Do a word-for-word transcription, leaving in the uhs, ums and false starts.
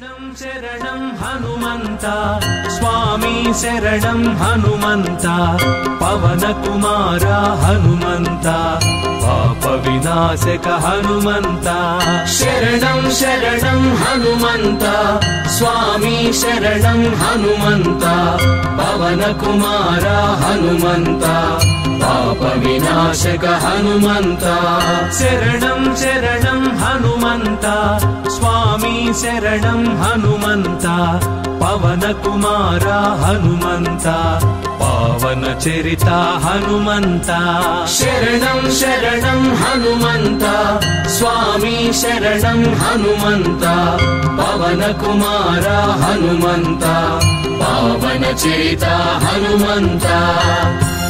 शरणं शरणं हनुमंत स्वामी शरणं हनुमंत पवन कुमार हनुमंत पाप विनाशक हनुमंत शरणं शरणं हनुमंत स्वामी शरणं हनुमंत पवन कुमार हनुमंत पाप विनाशक हनुमंत शरणं शरणं हनुमंत स्वामी शरणं हनुमंत पवन कुमार हनुमंत पावन चरिता हनुमंत शरणं शरणं हनुमंत स्वामी शरणं हनुमंत पवन कुमार हनुमंत पावन चरिता हनुमंत।